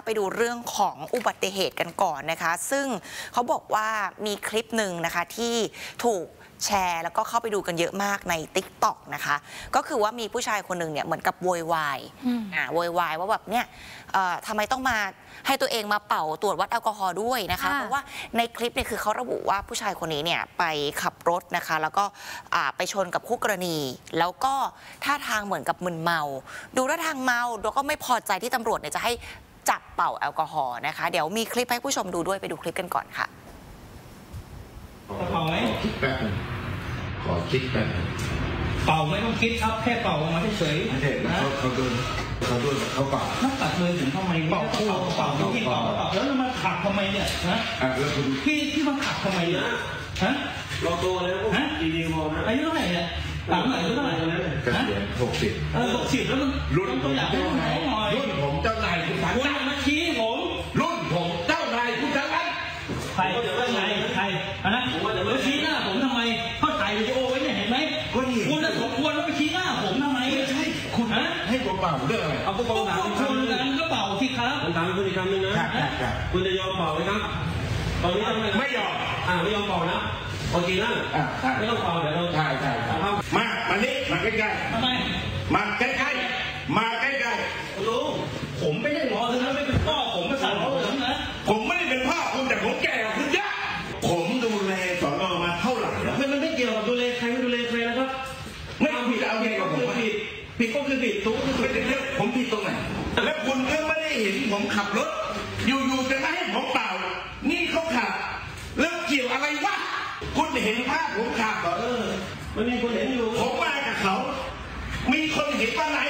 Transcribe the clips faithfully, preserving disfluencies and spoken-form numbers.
ไปดูเรื่องของอุบัติเหตุกันก่อนนะคะซึ่งเขาบอกว่ามีคลิปหนึ่งนะคะที่ถูกแชร์แล้วก็เข้าไปดูกันเยอะมากใน ติ๊กต็อก นะคะก็คือว่ามีผู้ชายคนหนึ่งเนี่ยเหมือนกับโวยวายอ่าโวยวายว่าแบบเนี่ยทำไมต้องมาให้ตัวเองมาเป่าตรวจวัดแอลกอฮอล์ด้วยนะคะเพราะว่าในคลิปเนี่ยคือเขาระบุว่าผู้ชายคนนี้เนี่ยไปขับรถนะคะแล้วก็ไปชนกับคู่กรณีแล้วก็ท่าทางเหมือนกับมึนเมาดูท่าทางเมาแล้วก็ไม่พอใจที่ตำรวจเนี่ยจะให้จับเป่าแอลกอฮอล์นะคะเดี๋ยวมีคลิปให้ผู้ชมดูด้วยไปดูคลิปกันก่อนค่ะเป่าไหมคิดแป๊บนึงขอคิดแป๊บนึงเป่าไม่ต้องคิดครับแค่เป่าออกมาเฉยๆเขาเขาโดนเขาโดนเขาเป่าถ้าตัดเลยถึงทำไมเป่าคู่เป่าที่เป่าเป่าแล้วมาขับทำไมเนี่ยนะแล้วคุณพี่ที่มาขับทำไมเนี่ยฮะเราโตแล้วฮะดีๆมองนะอายุเท่าไหร่เนี่ยถามหน่อยอายุเท่าไหร่เกษียณหกสิบเออหกสิบแล้วมันรุ่นตัวอย่างให้รุ่นไหนหน่อยรุ่นผมเจ้านายคุณคุณมาชี้ผมรุ่นผมเจ้านายคุณทั้งนั้นใครเจ้านายใครนะแล้วชี้หน้าผมทำไมเขาถ่ายวิดีโอไว้เนี่ยเห็นไหมคุณน่ะสมควรแล้วไปชี้หน้าผมทำไมใช่คุณนะให้ผมเป่าเรื่องอะไรเอาผมเป่าถามคุณกันก็เป่าสิครับผมถามคุณอีกคำหนึ่งนะคุณจะยอมเป่าไหมครับตอนนี้ไม่ยอมอ่าไม่ยอมเป่านะโอเคนะไม่ต้องเป่าเดี๋ยวเราใช่ใช่มามานี้มาใกล้ๆทำไมมาใกล้ๆมาใกล้ๆลุงผมไม่ได้หมอถึงไม่เป็นพ่อผมไม่สั่งผมนะผมไม่ได้เป็นพ่อคุณแต่ผมแก่คุณเยอะผมดูแลสอนอมาเท่าไหร่แล้วมันไม่เกี่ยวกับดูแลใครไม่ดูแลใครนะครับไม่เอาผิดเอาเองกับผมผิดผิดก็คือผิดทุกไม่ได้เรื่องผมผิดตรงไหนแล้วคุณก็ไม่ได้เห็นผมขับรถอยู่ๆจะมาให้ผมเป่านี่เขาขับแล้วเกี่ยวอะไรวะคุณเห็นภาพผมขับเหรอมันมีคนเห็นอยู่ผมมากับเขามีคนเห็นตอนไหน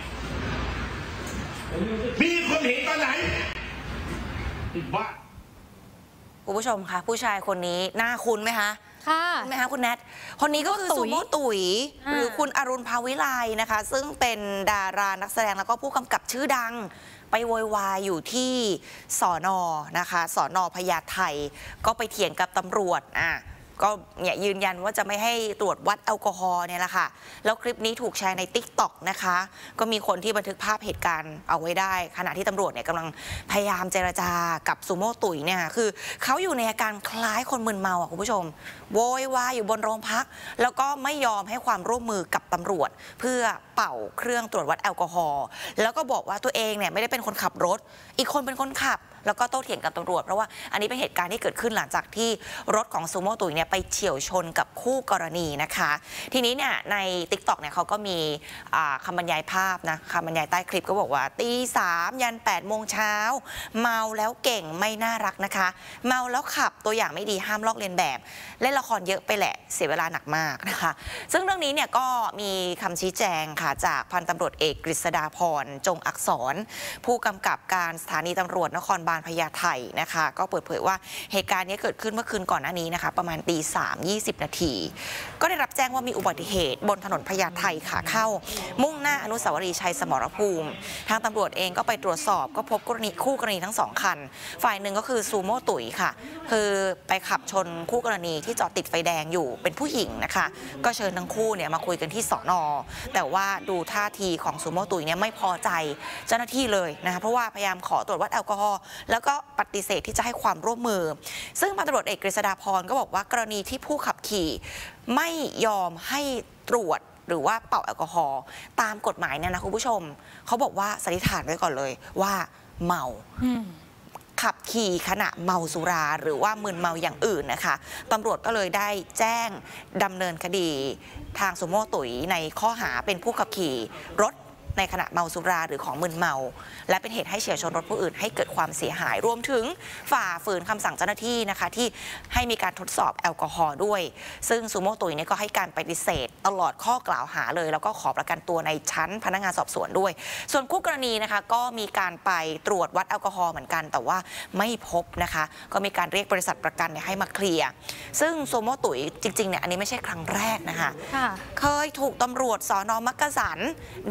มีคนเห็นตอนไหนบ้าคุณผู้ชมคะผู้ชายคนนี้หน้าคุ้นไหมคะค่ะไหมคะคุณแนทคนนี้ก็คือซูโม่ตุ๋ยหรือคุณอรุณภาวิไลนะคะซึ่งเป็นดารานักแสดงแล้วก็ผู้กำกับชื่อดังไปโวยวายอยู่ที่สอนอนะคะสอนอพญาไทก็ไปเถียงกับตำรวจอ่ะก็เนี่ยยืนยันว่าจะไม่ให้ตรวจวัดแอลกอฮอล์เนี่ยแหละค่ะแล้วคลิปนี้ถูกแชร์ใน ติ๊กต็อก นะคะก็มีคนที่บันทึกภาพเหตุการณ์เอาไว้ได้ขณะที่ตำรวจเนี่ยกำลังพยายามเจรจากับซูโม่ตุ๋ยเนี่ยคือเขาอยู่ในอาการคล้ายคนมึนเมาอ่ะคุณผู้ชมโวยวายอยู่บนโรงพักแล้วก็ไม่ยอมให้ความร่วมมือกับตำรวจเพื่อเป่าเครื่องตรวจวัดแอลกอฮอล์แล้วก็บอกว่าตัวเองเนี่ยไม่ได้เป็นคนขับรถอีกคนเป็นคนขับแล้วก็โต้เถียงกับตำรวจเพราะว่าอันนี้เป็นเหตุการณ์ที่เกิดขึ้นหลังจากที่รถของซูโม่ตุ๋ยเนี่ยไปเฉี่ยวชนกับคู่กรณีนะคะทีนี้เนี่ยใน ติ๊กต็อก เนี่ยเขาก็มีคำบรรยายภาพนะคำบรรยายใต้คลิปก็บอกว่าตีสามยันแปดโมงเช้าเมาแล้วเก่งไม่น่ารักนะคะเมาแล้วขับตัวอย่างไม่ดีห้ามลอกเลียนแบบเล่นละครเยอะไปแหละเสียเวลาหนักมากนะคะซึ่งเรื่องนี้เนี่ยก็มีคำชี้แจงค่ะจากพันตำรวจเอกกฤษดาพรจงอักษรผู้กำกับการสถานีตำรวจนครบาลพญาไทนะคะก็เปิดเผยว่าเหตุการณ์นี้เกิดขึ้นเมื่อคืนก่อนหน้านี้นะคะประมาณตีสามยี่สิบนาทีก็ได้รับแจ้งว่ามีอุบัติเหตุบนถนนพญาไทขาเข้ามุ่งหน้าอนุสาวรีย์ชัยสมรภูมิทางตำรวจเองก็ไปตรวจสอบก็พบกรณีคู่กรณีทั้งสองคันฝ่ายหนึ่งก็คือซูโม่ตุ๋ยค่ะคือไปขับชนคู่กรณีที่จอดติดไฟแดงอยู่เป็นผู้หญิงนะคะก็เชิญทั้งคู่เนี่ยมาคุยกันที่สน.แต่ว่าดูท่าทีของซูโม่ตุ๋ยเนี่ยไม่พอใจเจ้าหน้าที่เลยนะคะเพราะว่าพยายามขอตรวจวัดแอลกอฮอล์แล้วก็ปฏิเสธที่จะให้ความร่วมมือซึ่งพันตำรวจเอกกฤษดาพรก็บอกว่ากรณีที่ผู้ขับขี่ไม่ยอมให้ตรวจหรือว่าเป่าแอลกอฮอล์ตามกฎหมายเนี่ยนะคุณผู้ชมเขาบอกว่าสันนิษฐานไว้ก่อนเลยว่าเมาขับขี่ขณะเมาสุราหรือว่ามึนเมาอย่างอื่นนะคะตำรวจก็เลยได้แจ้งดำเนินคดีทางซูโม่ตุ๋ยในข้อหาเป็นผู้ขับขี่รถในขณะเมาสุราหรือของมึนเมาและเป็นเหตุให้เฉี่ยวชนรถผู้อื่นให้เกิดความเสียหายรวมถึงฝ่าฝืนคำสั่งเจ้าหน้าที่นะคะที่ให้มีการทดสอบแอลกอฮอล์ด้วยซึ่งซูโม่ตุ๋ยเนี่ยก็ให้การปฏิเสธตลอดข้อกล่าวหาเลยแล้วก็ขอประกันตัวในชั้นพนักงานสอบสวนด้วยส่วนคู่กรณีนะคะก็มีการไปตรวจวัดแอลกอฮอล์เหมือนกันแต่ว่าไม่พบนะคะก็มีการเรียกบริษัทประกันเนี่ยให้มาเคลียร์ซึ่งซูโม่ตุ๋ยจริงๆเนี่ยอันนี้ไม่ใช่ครั้งแรกนะคะเคยถูกตำรวจสน.มักกะสันดำเนินค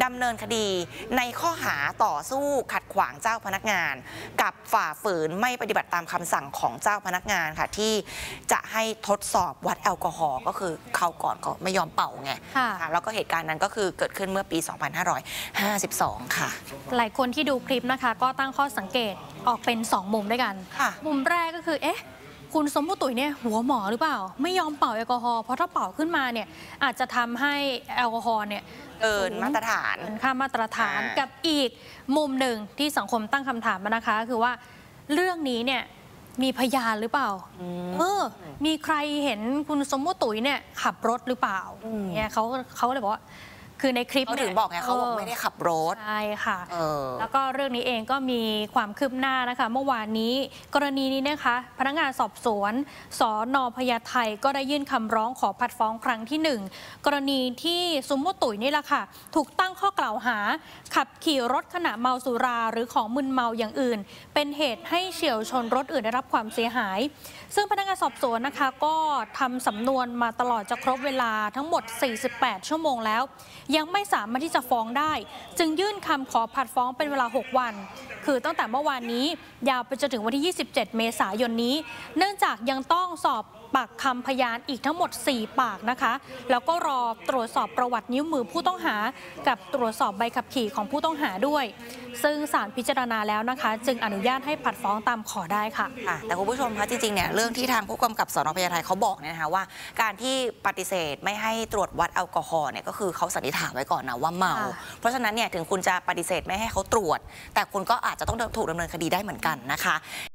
ดีในข้อหาต่อสู้ขัดขวางเจ้าพนักงานกับฝ่าฝืนไม่ปฏิบัติตามคำสั่งของเจ้าพนักงานค่ะที่จะให้ทดสอบวัดแอลกอฮอล์ก็คือเขาก่อนก็ไม่ยอมเป่าไงค่ะแล้วก็เหตุการณ์นั้นก็คือเกิดขึ้นเมื่อปี สองพันห้าร้อยห้าสิบสอง ค่ะหลายคนที่ดูคลิปนะคะก็ตั้งข้อสังเกตออกเป็นสองมุมด้วยกันมุมแรกก็คือเอ๊ะคุณสมมุติตุ๋ยเนี่ยหัวหมอหรือเปล่าไม่ยอมเป่าแอลกอฮอล์เพราะถ้าเป่าขึ้นมาเนี่ยอาจจะทำให้แอลกอฮอล์เนี่ยเกินมาตรฐานค่ามาตรฐานกับอีกมุมหนึ่งที่สังคมตั้งคำถามมานะคะคือว่าเรื่องนี้เนี่ยมีพยานหรือเปล่าเออมีใครเห็นคุณสมมุติตุ๋ยเนี่ยขับรถหรือเปล่าเนี่ยเขาเขาเลยบอกว่าคือในคลิปเขาถึงบอกไงเขาบอกไม่ได้ขับรถใช่ค่ะแล้วก็เรื่องนี้เองก็มีความคืบหน้านะคะเมื่อวานนี้กรณีนี้นะคะพนักงานสอบสวนสน.พญาไทก็ได้ยื่นคำร้องขอผัดฟ้องครั้งที่หนึ่งกรณีที่สมมุติตุ๋ยนี่แหละค่ะถูกตั้งข้อกล่าวหาขับขี่รถขณะเมาสุราหรือของมึนเมาอย่างอื่นเป็นเหตุให้เฉี่ยวชนรถอื่นได้รับความเสียหายซึ่งพนักงานสอบสวนนะคะก็ทำสำนวนมาตลอดจะครบเวลาทั้งหมดสี่สิบแปดชั่วโมงแล้วยังไม่สามารถที่จะฟ้องได้จึงยื่นคำขอผัดฟ้องเป็นเวลาหกวันคือตั้งแต่เมื่อวานนี้ยาวไปจนถึงวันที่ยี่สิบเจ็ดเมษายนนี้เนื่องจากยังต้องสอบปากคำพยานอีกทั้งหมดสี่ปากนะคะแล้วก็รอตรวจสอบประวัตินิ้วมือผู้ต้องหากับตรวจสอบใบขับขี่ของผู้ต้องหาด้วยซึ่งศาลพิจารณาแล้วนะคะจึงอนุญาตให้ผัดฟ้องตามขอได้ค่ะแต่คุณผู้ชมคะจริงๆเนี่ยเรื่องที่ทางผู้กำกับสน.พญาไทเขาบอกเนี่ยนะคะว่าการที่ปฏิเสธไม่ให้ตรวจวัดแอลกอฮอล์เนี่ยก็คือเขาสันนิษฐานไว้ก่อนนะว่าเมาเพราะฉะนั้นเนี่ยถึงคุณจะปฏิเสธไม่ให้เขาตรวจแต่คุณก็อาจจะต้องถูกดำเนินคดีได้เหมือนกันนะคะ